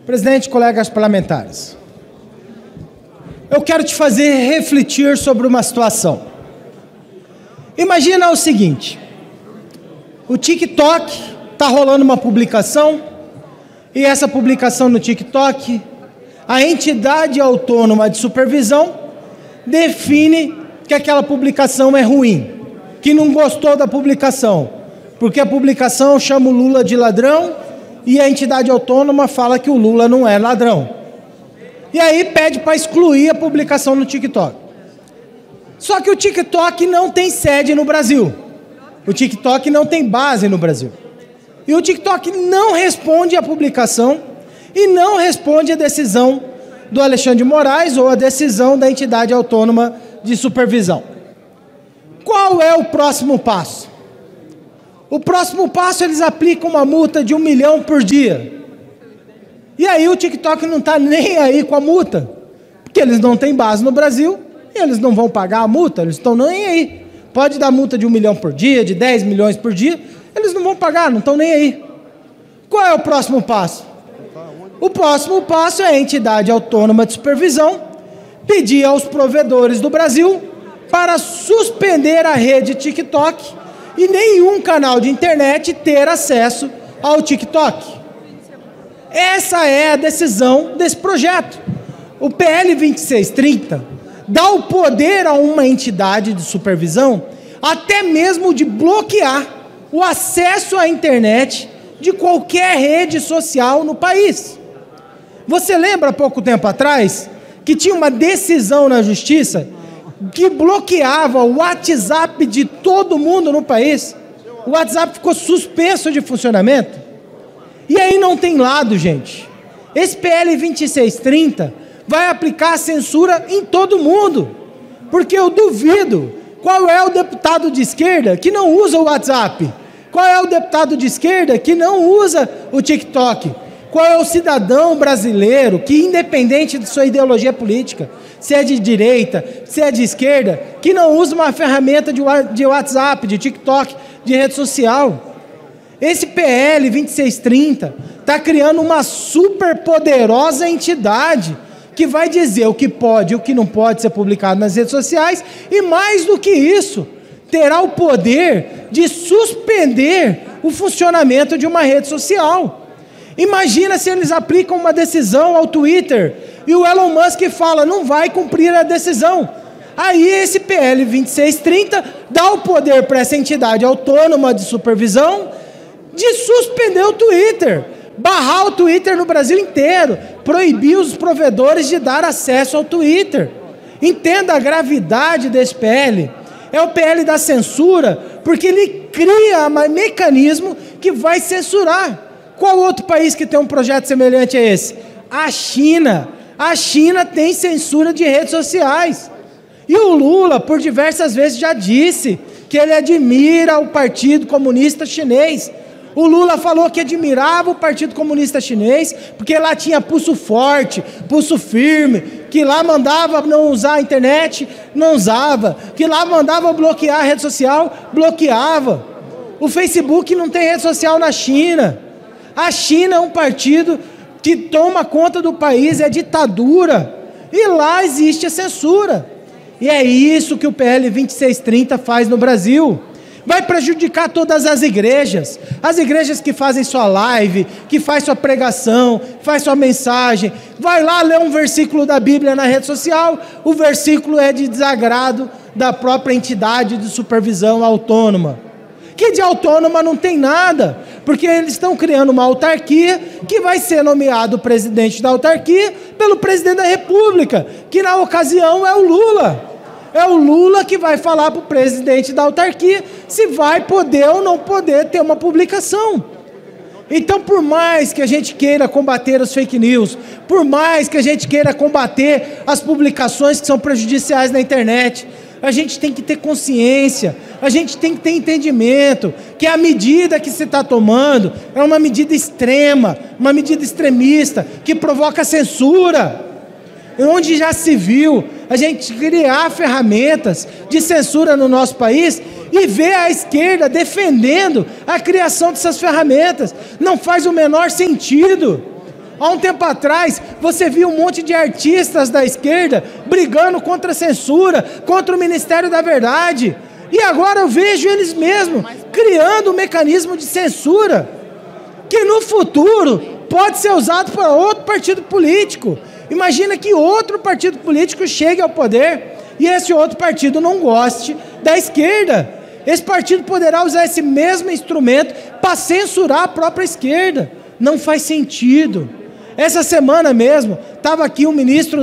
Presidente, colegas parlamentares, eu quero te fazer refletir sobre uma situação. Imagina o seguinte: o TikTok está rolando uma publicação, e essa publicação no TikTok, a entidade autônoma de supervisão define que aquela publicação é ruim, que não gostou da publicação, porque a publicação chama o Lula de ladrão e a entidade autônoma fala que o Lula não é ladrão. E aí pede para excluir a publicação no TikTok. Só que o TikTok não tem sede no Brasil. O TikTok não tem base no Brasil. E o TikTok não responde à publicação e não responde à decisão do Alexandre de Moraes ou à decisão da entidade autônoma de supervisão. Qual é o próximo passo? O próximo passo, eles aplicam uma multa de 1 milhão por dia. E aí o TikTok não está nem aí com a multa, porque eles não têm base no Brasil e eles não vão pagar a multa, eles estão nem aí. Pode dar multa de 1 milhão por dia, de 10 milhões por dia, eles não vão pagar, não estão nem aí. Qual é o próximo passo? O próximo passo é a entidade autônoma de supervisão pedir aos provedores do Brasil para suspender a rede TikTok e nenhum canal de internet ter acesso ao TikTok. Essa é a decisão desse projeto. O PL 2630 dá o poder a uma entidade de supervisão até mesmo de bloquear o acesso à internet de qualquer rede social no país. Você lembra, há pouco tempo atrás, que tinha uma decisão na Justiça que bloqueava o WhatsApp de todo mundo no país? O WhatsApp ficou suspenso de funcionamento. E aí não tem lado, gente. Esse PL 2630 vai aplicar censura em todo mundo. Porque eu duvido qual é o deputado de esquerda que não usa o WhatsApp. Qual é o deputado de esquerda que não usa o TikTok? Qual é o cidadão brasileiro que, independente de sua ideologia política, se é de direita, se é de esquerda, que não usa uma ferramenta de WhatsApp, de TikTok, de rede social? Esse PL 2630 está criando uma super poderosa entidade que vai dizer o que pode e o que não pode ser publicado nas redes sociais, e mais do que isso, terá o poder de suspender o funcionamento de uma rede social. Imagina se eles aplicam uma decisão ao Twitter e o Elon Musk fala, não vai cumprir a decisão. Aí esse PL 2630 dá o poder para essa entidade autônoma de supervisão de suspender o Twitter, barrar o Twitter no Brasil inteiro, proibir os provedores de dar acesso ao Twitter. Entenda a gravidade desse PL. É o PL da censura, porque ele cria um mecanismo que vai censurar. Qual outro país que tem um projeto semelhante a esse? A China. A China tem censura de redes sociais. E o Lula, por diversas vezes, já disse que ele admira o Partido Comunista Chinês. O Lula falou que admirava o Partido Comunista Chinês, porque lá tinha pulso forte, pulso firme, que lá mandava não usar a internet, não usava, que lá mandava bloquear a rede social, bloqueava. O Facebook não tem rede social na China. A China é um partido que toma conta do país, é ditadura, e lá existe a censura. E é isso que o PL 2630 faz no Brasil. Vai prejudicar todas as igrejas que fazem sua live, que faz sua pregação, faz sua mensagem. Vai lá ler um versículo da Bíblia na rede social, o versículo é de desagrado da própria entidade de supervisão autônoma. Que de autônoma não tem nada, porque eles estão criando uma autarquia que vai ser nomeado o presidente da autarquia pelo presidente da República, que na ocasião é o Lula. É o Lula que vai falar para o presidente da autarquia se vai poder ou não poder ter uma publicação. Então, por mais que a gente queira combater os fake news, por mais que a gente queira combater as publicações que são prejudiciais na internet, a gente tem que ter consciência, a gente tem que ter entendimento que a medida que se está tomando é uma medida extrema, uma medida extremista, que provoca censura. Onde já se viu a gente criar ferramentas de censura no nosso país e ver a esquerda defendendo a criação dessas ferramentas. Não faz o menor sentido. Há um tempo atrás, você viu um monte de artistas da esquerda brigando contra a censura, contra o Ministério da Verdade. E agora eu vejo eles mesmos criando um mecanismo de censura, que no futuro pode ser usado por outro partido político. Imagina que outro partido político chegue ao poder e esse outro partido não goste da esquerda. Esse partido poderá usar esse mesmo instrumento para censurar a própria esquerda. Não faz sentido. Essa semana mesmo, estava aqui o ministro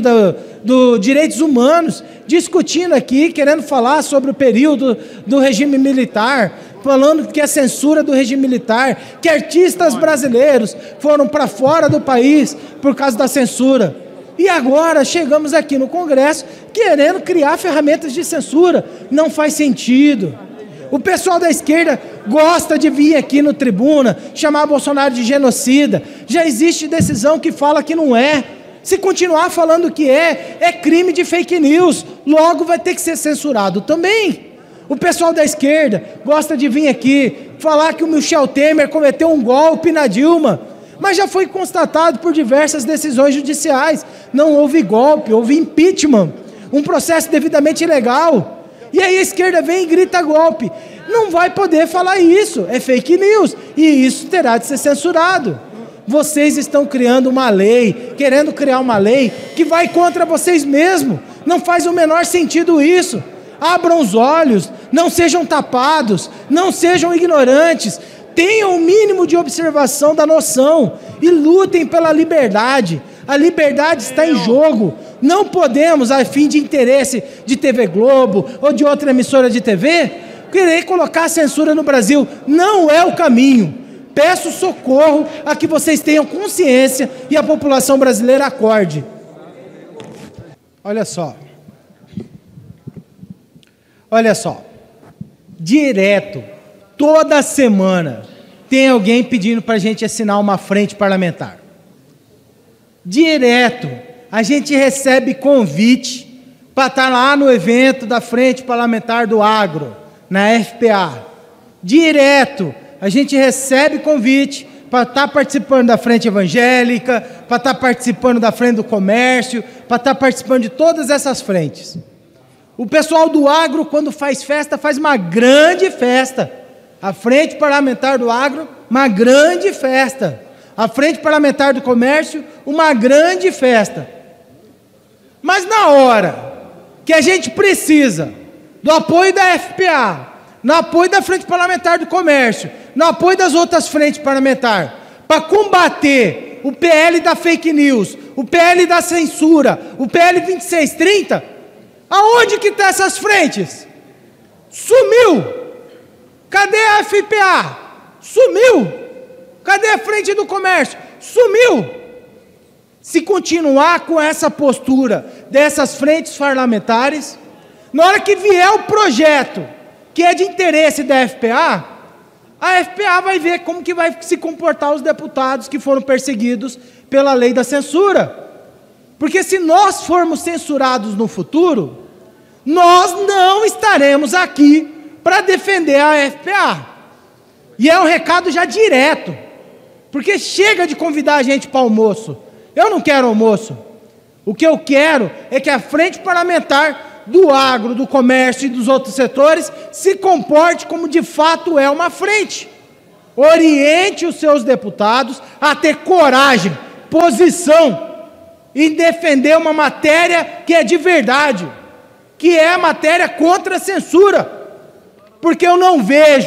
do Direitos Humanos discutindo aqui, querendo falar sobre o período do regime militar, falando que a censura do regime militar, que artistas brasileiros foram para fora do país por causa da censura. E agora chegamos aqui no Congresso querendo criar ferramentas de censura. Não faz sentido. O pessoal da esquerda gosta de vir aqui no tribuna, chamar Bolsonaro de genocida. Já existe decisão que fala que não é. Se continuar falando que é crime de fake news. Logo vai ter que ser censurado também. O pessoal da esquerda gosta de vir aqui falar que o Michel Temer cometeu um golpe na Dilma. Mas já foi constatado por diversas decisões judiciais. Não houve golpe, houve impeachment. Um processo devidamente legal. E aí a esquerda vem e grita golpe. Não vai poder falar isso, é fake news. E isso terá de ser censurado. Vocês estão criando uma lei, querendo criar uma lei que vai contra vocês mesmos. Não faz o menor sentido isso. Abram os olhos, não sejam tapados, não sejam ignorantes. Tenham o mínimo de observação da noção e lutem pela liberdade. A liberdade está em jogo. Não podemos, a fim de interesse de TV Globo ou de outra emissora de TV, querer colocar a censura no Brasil. Não é o caminho. Peço socorro a que vocês tenham consciência e a população brasileira acorde. Olha só. Olha só. Direto, toda semana, tem alguém pedindo para a gente assinar uma frente parlamentar. Direto, a gente recebe convite para estar lá no evento da Frente Parlamentar do Agro, na FPA. Direto, a gente recebe convite para estar participando da Frente Evangélica, para estar participando da Frente do Comércio, para estar participando de todas essas frentes. O pessoal do Agro, quando faz festa, faz uma grande festa. A Frente Parlamentar do Agro, uma grande festa. A Frente Parlamentar do Comércio, uma grande festa. Mas na hora que a gente precisa do apoio da FPA, no apoio da Frente Parlamentar do Comércio, no apoio das outras frentes parlamentares, para combater o PL da fake news, o PL da censura, o PL 2630, aonde que estão essas frentes? Sumiu! Cadê a FPA? Sumiu! Cadê a Frente do Comércio? Sumiu! Se continuar com essa postura dessas frentes parlamentares, na hora que vier o projeto que é de interesse da FPA, a FPA vai ver como que vai se comportar os deputados que foram perseguidos pela lei da censura. Porque se nós formos censurados no futuro, nós não estaremos aqui para defender a FPA. E é um recado já direto, porque chega de convidar a gente para almoço. Eu não quero almoço. O que eu quero é que a Frente Parlamentar do Agro, do Comércio e dos outros setores se comporte como de fato é uma frente. Oriente os seus deputados a ter coragem, posição em defender uma matéria que é de verdade, que é a matéria contra a censura. Porque eu não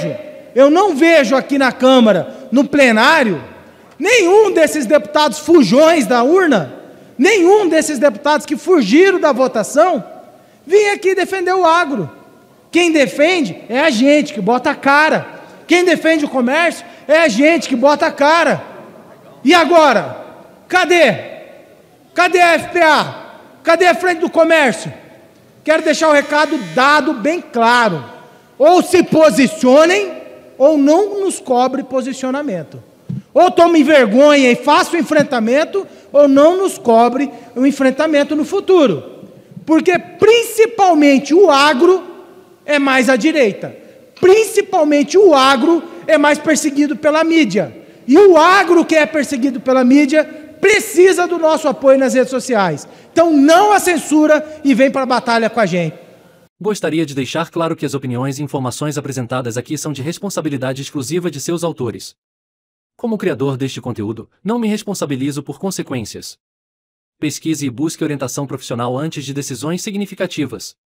vejo aqui na Câmara, no plenário, nenhum desses deputados fujões da urna, nenhum desses deputados que fugiram da votação, vim aqui defender o agro. Quem defende é a gente que bota a cara. Quem defende o comércio é a gente que bota a cara. E agora? Cadê? Cadê a FPA? Cadê a Frente do Comércio? Quero deixar o recado dado bem claro. Ou se posicionem, ou não nos cobre posicionamento. Ou tome vergonha e faça o enfrentamento, ou não nos cobre o enfrentamento no futuro. Porque principalmente o agro é mais à direita. Principalmente o agro é mais perseguido pela mídia. E o agro que é perseguido pela mídia precisa do nosso apoio nas redes sociais. Então não a censura e vem para a batalha com a gente. Gostaria de deixar claro que as opiniões e informações apresentadas aqui são de responsabilidade exclusiva de seus autores. Como criador deste conteúdo, não me responsabilizo por consequências. Pesquise e busque orientação profissional antes de decisões significativas.